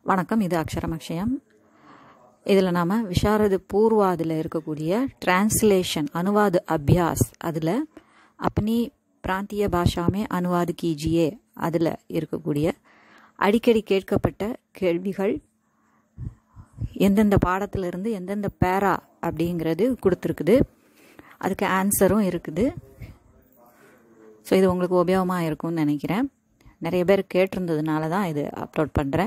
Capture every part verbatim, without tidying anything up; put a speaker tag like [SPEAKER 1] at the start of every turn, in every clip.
[SPEAKER 1] வணக்கம், இது அக்ஷரம் அக்ஷயம். இதில் நாம் விஷாரது பூர்வாதில் இருக்கக்கூடிய டிரான்ஸ்லேஷன் அனுவாது அபியாஸ் அதில் அப்பனி பிராந்திய பாஷாமே அனுவாது கீஜியே அதில் இருக்கக்கூடிய அடிக்கடி கேட்கப்பட்ட கேள்விகள், எந்தெந்த பாடத்திலிருந்து எந்தெந்த பேரா அப்படிங்கிறது கொடுத்துருக்குது, அதுக்கு ஆன்சரும் இருக்குது. ஸோ இது உங்களுக்கு உபயோகமாக இருக்கும்னு நினைக்கிறேன். நிறைய பேர் கேட்டிருந்ததுனால தான் இது அப்லோட் பண்ணுறேன்.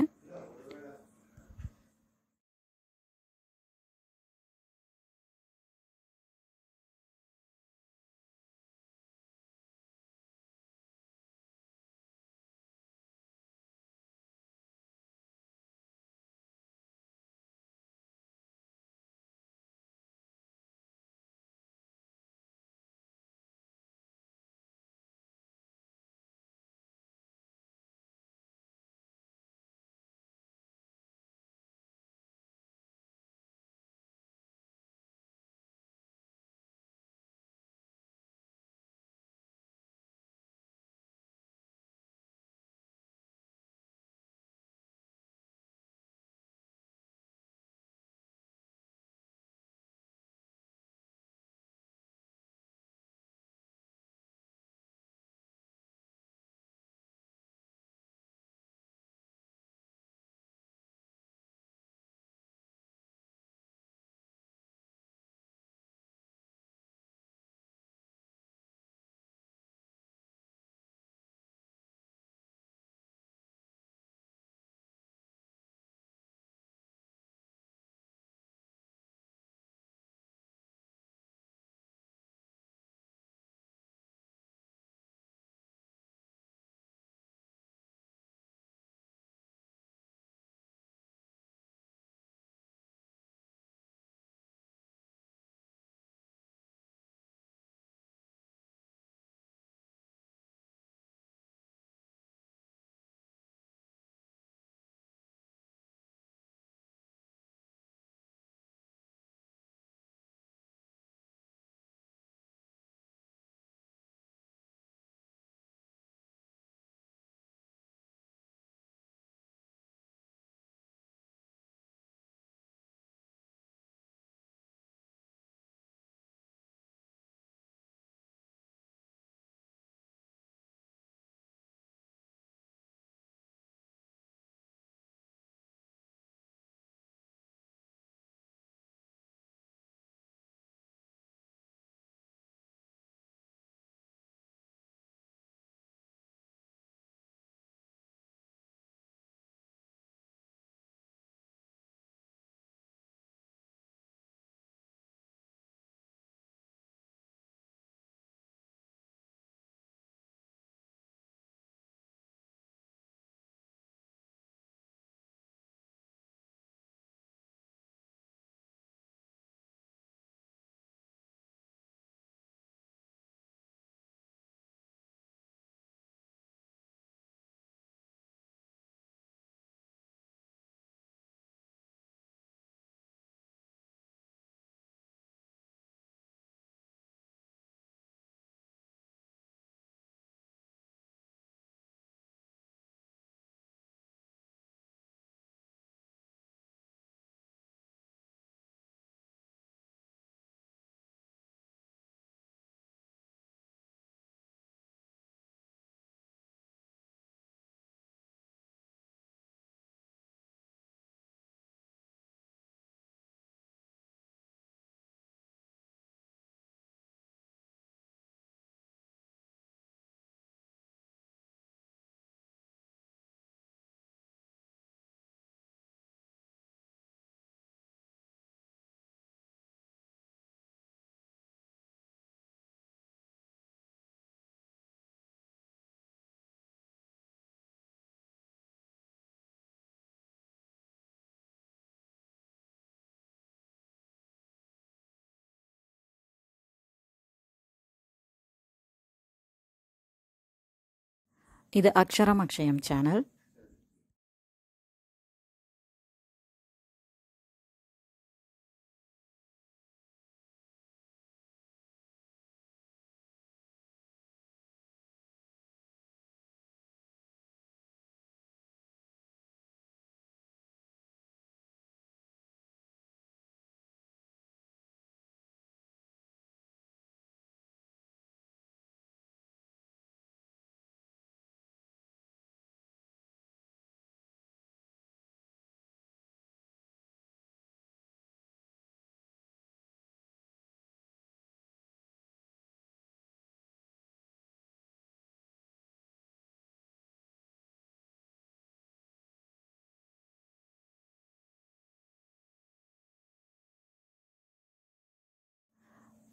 [SPEAKER 1] இது அக்ஷரம் அக்ஷயம் சேனல்.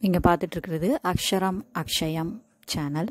[SPEAKER 1] நீங்கள் பார்த்துட்ருக்கிறது அக்ஷரம் அக்ஷயம் சேனல்.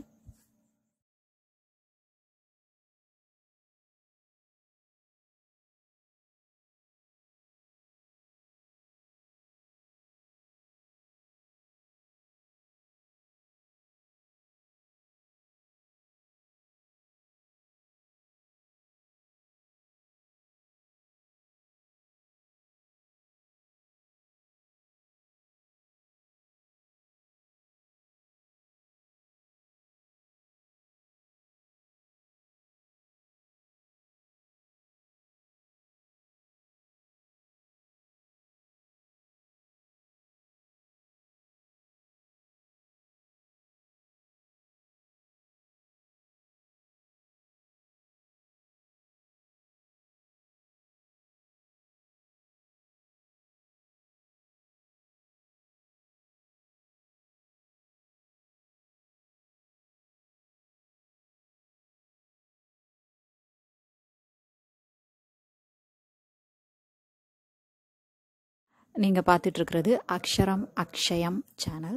[SPEAKER 1] நீங்கள் பார்த்துட்ருக்கிறது Aksharam Akshayam channel.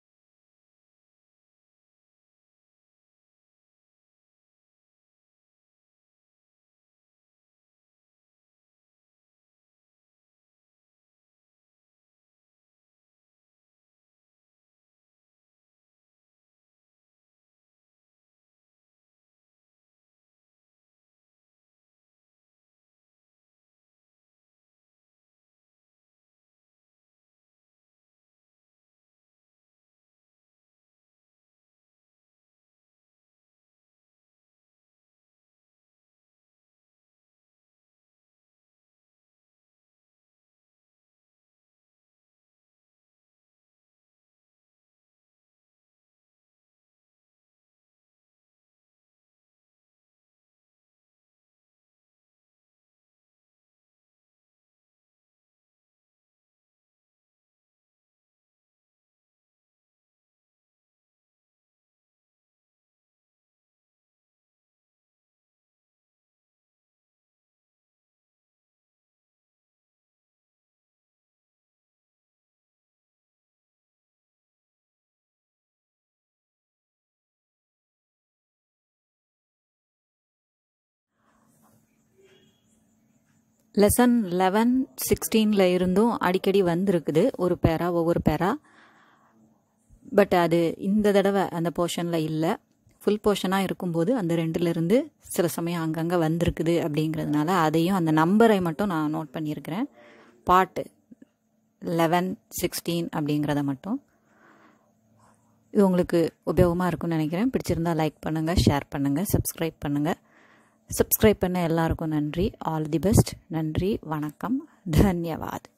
[SPEAKER 1] Lesson eleven சிக்ஸ்டீனில் இருந்தும் அடிக்கடி வந்திருக்குது ஒரு பேரா ஒவ்வொரு பேரா. பட் அது இந்த தடவை அந்த போர்ஷனில் இல்லை. ஃபுல் போர்ஷனாக இருக்கும்போது அந்த ரெண்டுலேருந்து சில சமயம் அங்கங்கே வந்திருக்குது அப்படிங்கிறதுனால அதையும் அந்த நம்பரை மட்டும் நான் நோட் பண்ணியிருக்கிறேன். பாட்டு லெவன் சிக்ஸ்டீன் அப்படிங்கிறத மட்டும். இது உங்களுக்கு உபயோகமாக இருக்கும்னு நினைக்கிறேன். பிடிச்சிருந்தால் லைக் பண்ணுங்கள், ஷேர் பண்ணுங்கள், சப்ஸ்கிரைப் பண்ணுங்கள். சப்ஸ்கிரைப் பண்ண எல்லாருக்கும் நன்றி. All the best. நன்றி, வணக்கம், தன்யவாத்.